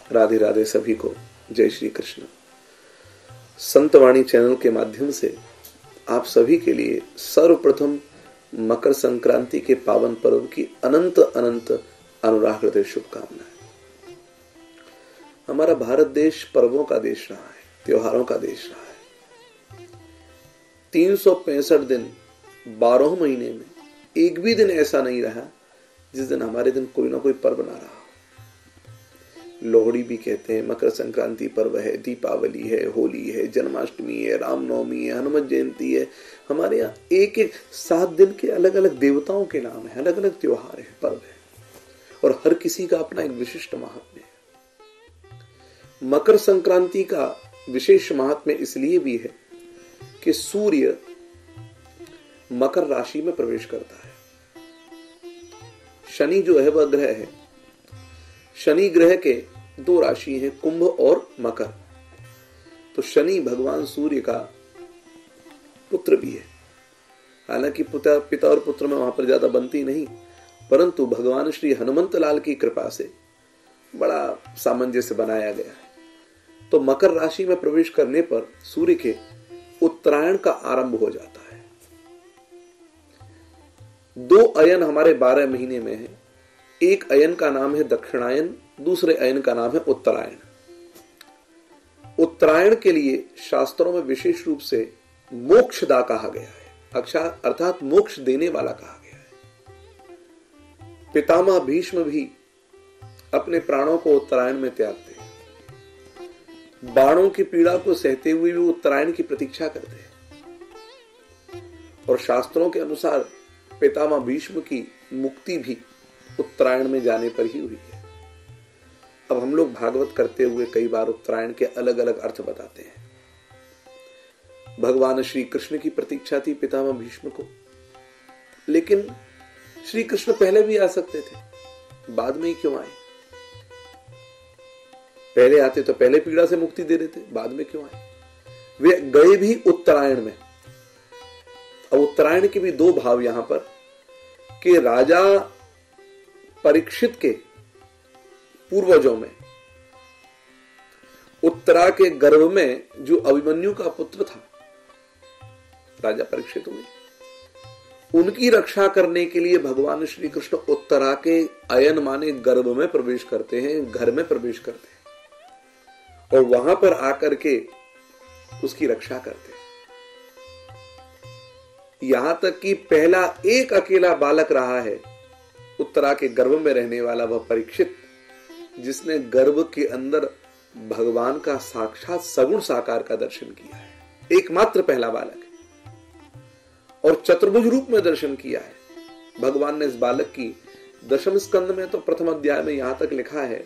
राधे राधे सभी को। जय श्री कृष्ण। संतवाणी चैनल के माध्यम से आप सभी के लिए सर्वप्रथम मकर संक्रांति के पावन पर्व की अनंत अनंत अनुराग हृदय शुभकामनाएं। हमारा भारत देश पर्वों का देश रहा है, त्योहारों का देश रहा है। 365 दिन 12 महीने में एक भी दिन ऐसा नहीं रहा जिस दिन हमारे दिन कोई ना कोई पर्व ना रहा। लोहड़ी भी कहते हैं, मकर संक्रांति पर्व है, दीपावली है, होली है, जन्माष्टमी है, रामनवमी है, हनुमान जयंती है। हमारे यहाँ एक एक 7 दिन के अलग अलग देवताओं के नाम है, अलग अलग त्योहार है, पर्व है, और हर किसी का अपना एक विशिष्ट महात्म्य है। मकर संक्रांति का विशेष महात्म्य इसलिए भी है कि सूर्य मकर राशि में प्रवेश करता है। शनि जो है वह ग्रह है। शनि ग्रह के 2 राशि हैं, कुंभ और मकर। तो शनि भगवान सूर्य का पुत्र भी है। हालांकि पिता और पुत्र में वहां पर ज्यादा बनती नहीं, परंतु भगवान श्री हनुमंत लाल की कृपा से बड़ा सामंजस्य बनाया गया है। तो मकर राशि में प्रवेश करने पर सूर्य के उत्तरायण का आरंभ हो जाता है। 2 अयन हमारे 12 महीने में है। एक अयन का नाम है दक्षिणायन, दूसरे अयन का नाम है उत्तरायण। उत्तरायण के लिए शास्त्रों में विशेष रूप से मोक्षदा कहा गया है, अर्थात मोक्ष देने वाला कहा गया है। पितामह भीष्म भी अपने प्राणों को उत्तरायण में त्यागते हैं। बाणों की पीड़ा को सहते हुए भी उत्तरायण की प्रतीक्षा करते हैं। और शास्त्रों के अनुसार पितामह भीष्म की मुक्ति भी उत्तरायण में जाने पर ही हुई है। अब हम लोग भागवत करते हुए कई बार उत्तरायण के अलग अलग अर्थ बताते हैं। भगवान श्री कृष्ण की प्रतीक्षा थी पितामह भीष्म को, लेकिन श्री कृष्ण पहले भी आ सकते थे, बाद में ही क्यों आए? पहले आते तो पहले पीड़ा से मुक्ति दे देते, बाद में क्यों आए? वे गए भी उत्तरायण में। अब उत्तरायण के भी 2 भाव यहां पर कि राजा परीक्षित के पूर्वजों में उत्तरा के गर्भ में जो अभिमन्यु का पुत्र था, राजा परीक्षित हुए, उनकी रक्षा करने के लिए भगवान श्री कृष्ण उत्तरा के अयन माने गर्भ में प्रवेश करते हैं, घर में प्रवेश करते हैं और वहां पर आकर के उसकी रक्षा करते हैं। यहां तक कि पहला एक अकेला बालक रहा है उत्तरा के गर्भ में रहने वाला, वह परीक्षित, जिसने गर्भ के अंदर भगवान का साक्षात सगुण साकार का दर्शन किया है। एकमात्र पहला बालक है और चतुर्भुज रूप में दर्शन किया है। भगवान ने इस बालक की 10वें स्कंद में तो प्रथम अध्याय में यहां तक लिखा है,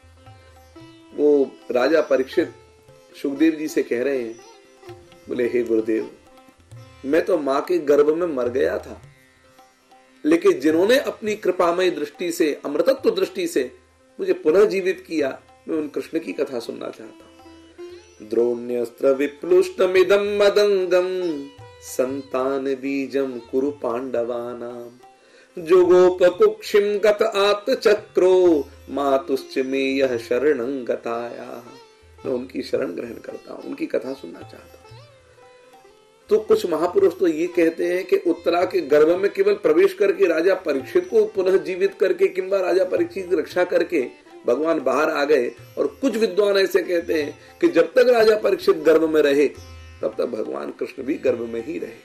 वो राजा परीक्षित सुखदेव जी से कह रहे हैं, बोले हे गुरुदेव, मैं तो मां के गर्भ में मर गया था, लेकिन जिन्होंने अपनी कृपामय दृष्टि से, अमृतत्व दृष्टि से मुझे पुनः जीवित किया, मैं उन कृष्ण की कथा सुनना चाहता हूं। द्रोण्यस्त्र विप्लुष्टमिदं मदंगम संतान बीजम कुरु पांडवानाम जुगोप कुक्षिम गत आत्मचक्रो मातुश्च मे यह शरणं गताया। मैं उनकी शरण ग्रहण करता हूं, उनकी कथा सुनना चाहता हूं। तो कुछ महापुरुष तो ये कहते हैं कि उत्तरा के गर्भ में केवल प्रवेश करके राजा परीक्षित को पुनः जीवित करके किंबा राजा परीक्षित की रक्षा करके भगवान बाहर आ गए, और कुछ विद्वान ऐसे कहते हैं कि जब तक राजा परीक्षित गर्भ में रहे तब तक भगवान कृष्ण भी गर्भ में ही रहे,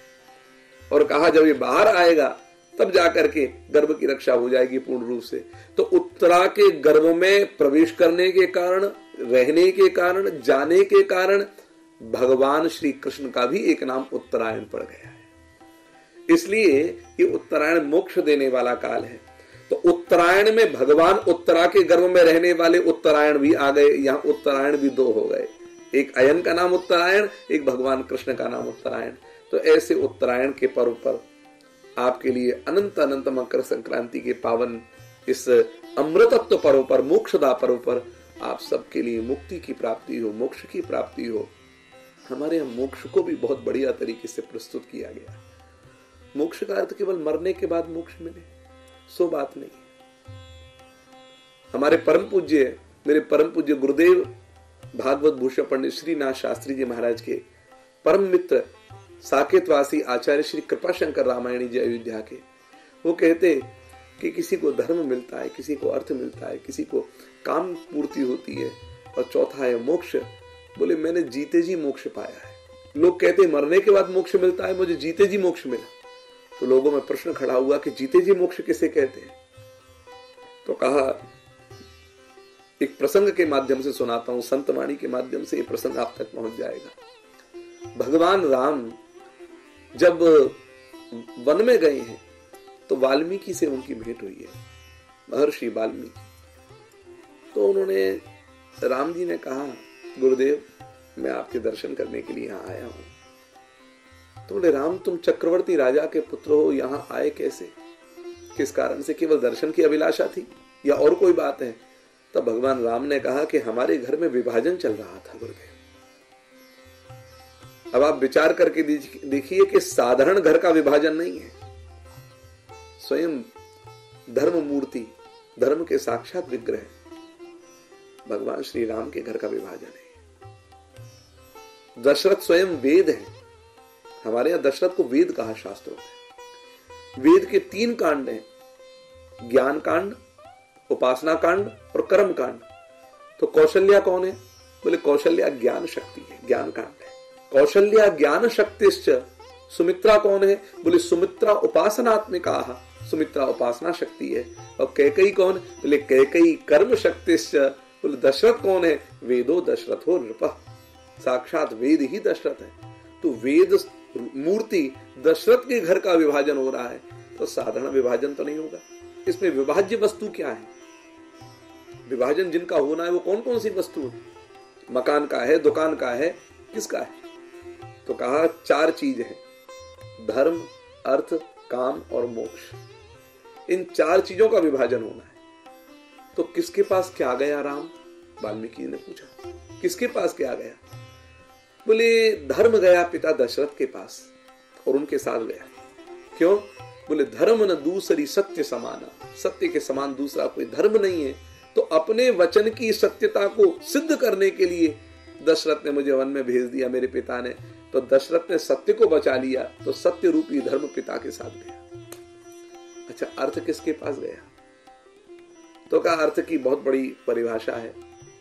और कहा जब ये बाहर आएगा तब जाकर के गर्भ की रक्षा हो जाएगी पूर्ण रूप से। तो उत्तरा के गर्भ में प्रवेश करने के कारण, रहने के कारण, जाने के कारण भगवान श्री कृष्ण का भी एक नाम उत्तरायण पड़ गया है। इसलिए ये उत्तरायण मोक्ष देने वाला काल है। तो उत्तरायण में भगवान उत्तरा के गर्भ में रहने वाले उत्तरायण भी आ गए। यहां उत्तरायण भी 2 हो गए, एक अयन का नाम उत्तरायण, एक भगवान कृष्ण का नाम उत्तरायण। तो ऐसे उत्तरायण के पर्व पर आपके लिए अनंत अनंत मकर संक्रांति के पावन इस अमृतत्व पर्व पर, मोक्षदा पर्व पर आप सबके लिए मुक्ति की प्राप्ति हो, मोक्ष की प्राप्ति हो। हमारे यहाँ मोक्ष को भी बहुत बढ़िया तरीके से प्रस्तुत किया गया। मोक्ष का अर्थ केवल मरने के बाद मोक्ष मिले, सो बात नहीं। हमारे परम पूज्य मेरे परम पूज्य गुरुदेव भागवत भूषण पंडित श्रीनाथ शास्त्री जी महाराज के परम मित्र साकेतवासी आचार्य श्री कृपाशंकर रामायणी जी अयोध्या के, वो कहते कि किसी को धर्म मिलता है, किसी को अर्थ मिलता है, किसी को काम पूर्ति होती है, और चौथा है मोक्ष। बोले मैंने जीते जी मोक्ष पाया है। लोग कहते मरने के बाद मोक्ष मिलता है, मुझे जीते जी मोक्ष मिला। तो लोगों में प्रश्न खड़ा हुआ कि जीते जी मोक्ष किसे कहते हैं? तो कहा एक प्रसंग के माध्यम से सुनाता हूं, संतवाणी के माध्यम से ये प्रसंग आप तक पहुंच जाएगा। भगवान राम जब वन में गए हैं तो वाल्मीकि से उनकी भेंट हुई है, महर्षि वाल्मीकि। तो उन्होंने, राम जी ने कहा गुरुदेव मैं आपके दर्शन करने के लिए यहां आया हूं। तो बोले राम तुम चक्रवर्ती राजा के पुत्र हो, यहां आए कैसे, किस कारण से? केवल दर्शन की अभिलाषा थी या और कोई बात है? तब भगवान राम ने कहा कि हमारे घर में विभाजन चल रहा था गुरुदेव। अब आप विचार करके देखिए कि साधारण घर का विभाजन नहीं है, स्वयं धर्म मूर्ति, धर्म के साक्षात विग्रह भगवान श्री राम के घर का विभाजन है। दशरथ स्वयं वेद है, हमारे यहां दशरथ को वेद कहा शास्त्रों में। वेद के 3 कांड हैं, ज्ञान कांड, उपासना कांड और कर्म कांड। तो कौशल्या कौन है? बोले कौशल्या ज्ञान शक्ति है, ज्ञान कांड है। कौशल्या ज्ञान शक्तिश्च। सुमित्रा कौन है? बोले सुमित्रा उपासनात्मिका, सुमित्रा उपासना शक्ति है। और कैकेयी कौन? बोले कैकेयी कर्म शक्तिश्च। बोले दशरथ कौन है? वेदो दशरथो नृपः, साक्षात वेद ही दशरथ है। तो वेद मूर्ति दशरथ के घर का विभाजन हो रहा है, तो साधारण विभाजन तो नहीं होगा। इसमें विभाज्य वस्तु क्या है? विभाजन जिनका होना है वो कौन कौन सी वस्तु है? मकान का है, दुकान का है, किसका है? तो कहा 4 चीज है, धर्म, अर्थ, काम और मोक्ष। इन 4 चीजों का विभाजन होना है। तो किसके पास क्या गया राम? वाल्मीकि ने पूछा किसके पास क्या गया? बोले धर्म गया पिता दशरथ के पास और उनके साथ गया। क्यों? बोले धर्म न दूसरी सत्य समाना, सत्य के समान दूसरा कोई धर्म नहीं है। तो अपने वचन की सत्यता को सिद्ध करने के लिए दशरथ ने मुझे वन में भेज दिया, मेरे पिता ने। तो दशरथ ने सत्य को बचा लिया, तो सत्य रूपी धर्म पिता के साथ गया। अच्छा, अर्थ किसके पास गया? तो कहा अर्थ की बहुत बड़ी परिभाषा है।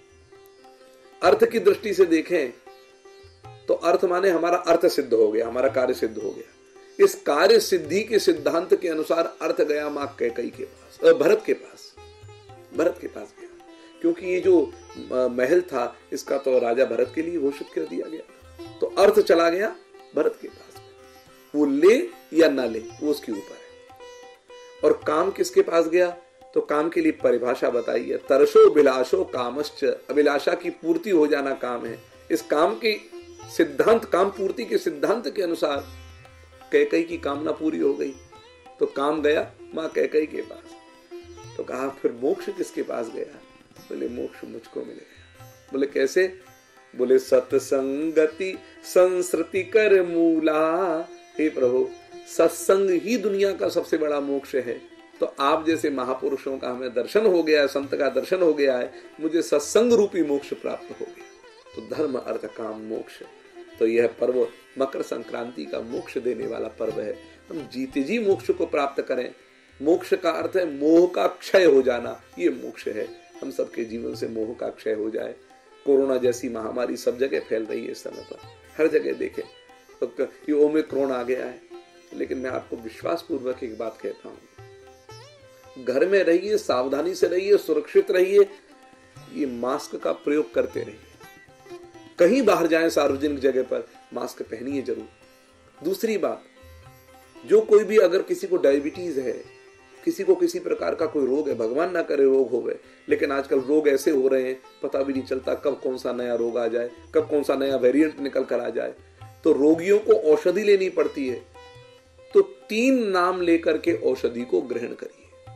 अर्थ की दृष्टि से देखें तो अर्थ माने हमारा अर्थ सिद्ध हो गया, हमारा कार्य सिद्ध हो गया। इस कार्य सिद्धि के सिद्धांत के अनुसार अर्थ गया मां कैकेयी के पास, भरत के पास, भरत के पास गया। क्योंकि ये जो महल था इसका तो राजा भरत के लिए घोषित कर दिया गया, तो अर्थ चला गया भरत के पास। वो ले या ना ले वो उसके ऊपर है। और काम किसके पास गया? तो काम के लिए परिभाषा बताई है, तरसो अभिलाषो कामश्च, अभिलाषा की पूर्ति हो जाना काम है। इस काम के सिद्धांत, काम पूर्ति के सिद्धांत के अनुसार कैकेयी की कामना पूरी हो गई, तो काम गया मां कैकेयी के पास। तो कहा फिर मोक्ष किसके पास गया? बोले मोक्ष मुझको मिल गया। बोले कैसे? बोले सत्संगति संस्कृति कर मूला। हे प्रभु, सत्संग ही दुनिया का सबसे बड़ा मोक्ष है। तो आप जैसे महापुरुषों का हमें दर्शन हो गया है, संत का दर्शन हो गया है, मुझे सत्संग रूपी मोक्ष प्राप्त हो गया। तो धर्म अर्थ काम मोक्ष। तो यह पर्व मकर संक्रांति का मोक्ष देने वाला पर्व है। हम जीते जी मोक्ष को प्राप्त करें। मोक्ष का अर्थ है मोह का क्षय हो जाना, ये मोक्ष है। हम सबके जीवन से मोह का क्षय हो जाए। कोरोना जैसी महामारी सब जगह फैल रही है इस समय पर, हर जगह देखें तो ये ओमिक्रॉन आ गया है। लेकिन मैं आपको विश्वास पूर्वक एक बात कहता हूं, घर में रहिए, सावधानी से रहिए, सुरक्षित रहिए, ये मास्क का प्रयोग करते रहिए। कहीं बाहर जाएं सार्वजनिक जगह पर मास्क पहनिए जरूर। दूसरी बात, जो कोई भी अगर किसी को डायबिटीज है, किसी को किसी प्रकार का कोई रोग है, भगवान ना करे रोग होवे, लेकिन आजकल रोग ऐसे हो रहे हैं पता भी नहीं चलता कब कौन सा नया रोग आ जाए, कब कौन सा नया वेरिएंट निकल कर आ जाए। तो रोगियों को औषधि लेनी पड़ती है, तो 3 नाम लेकर के औषधि को ग्रहण करिए।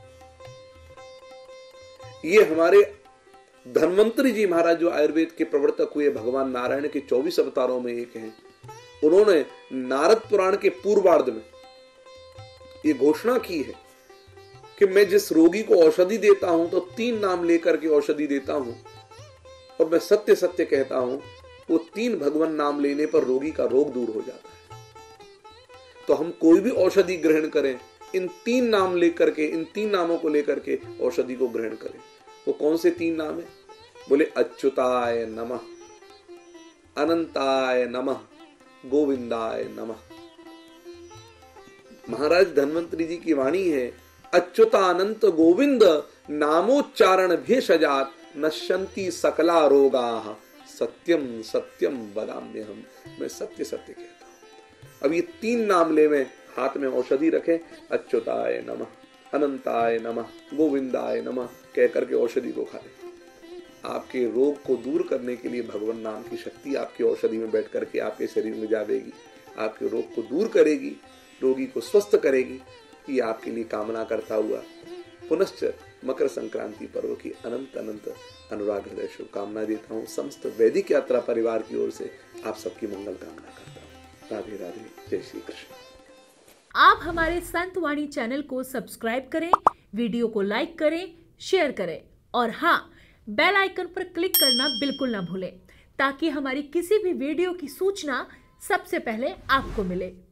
ये हमारे धन्वंतरी जी महाराज जो आयुर्वेद के प्रवर्तक हुए, भगवान नारायण के 24 अवतारों में एक हैं, उन्होंने नारद पुराण के पूर्वार्ध में ये घोषणा की है कि मैं जिस रोगी को औषधि देता हूं तो 3 नाम लेकर के औषधि देता हूं, और मैं सत्य सत्य कहता हूं, वो 3 भगवान नाम लेने पर रोगी का रोग दूर हो जाता है। तो हम कोई भी औषधि ग्रहण करें, इन 3 नाम लेकर के, इन 3 नामों को लेकर के औषधि को ग्रहण करें। वो कौन से 3 नाम है? बोले अच्युताय नमः, अनंताय नमः, गोविंदाय नमः। महाराज धन्वंतरी जी की वाणी है, अच्युतानंत गोविंद नामोच्चारण भेषजात नश्यंती सकला रोगाः सत्यम सत्यम वदाम्यहम्। मैं सत्य सत्य कहता हूं। अब ये 3 नाम ले में हाथ में औषधि रखें, अच्युताय नमः, अनंताय नमः, गोविंदाय नमः कह करके औषधि को खा लें। आपके रोग को दूर करने के लिए भगवान नाम की शक्ति आपकी औषधि में बैठ करके आपके शरीर में जाएगी, आपके रोग को दूर करेगी, रोगी को स्वस्थ करेगी। ये आपके लिए कामना करता हुआ पुनश्च मकर संक्रांति पर्व की अनंत अनंत अनुराग हृदय शुभकामना देता हूँ। समस्त वैदिक यात्रा परिवार की ओर से आप सबकी मंगल कामना करता हूँ। राधे राधे, जय श्री कृष्ण। आप हमारे संत वाणी चैनल को सब्सक्राइब करें, वीडियो को लाइक करें, शेयर करें और हाँ, बेल आइकन पर क्लिक करना बिल्कुल ना भूलें, ताकि हमारी किसी भी वीडियो की सूचना सबसे पहले आपको मिले।